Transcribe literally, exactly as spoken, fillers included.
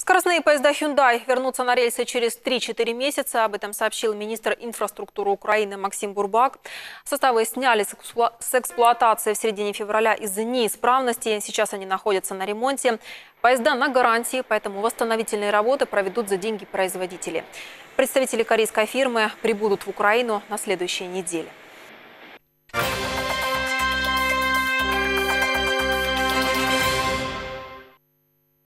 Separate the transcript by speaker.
Speaker 1: Скоростные поезда Hyundai вернутся на рельсы через три-четыре месяца. Об этом сообщил министр инфраструктуры Украины Максим Бурбак. Составы сняли с эксплуатации в середине февраля из-за неисправности. Сейчас они находятся на ремонте. Поезда на гарантии, поэтому восстановительные работы проведут за деньги производителей. Представители корейской фирмы прибудут в Украину на следующей неделе.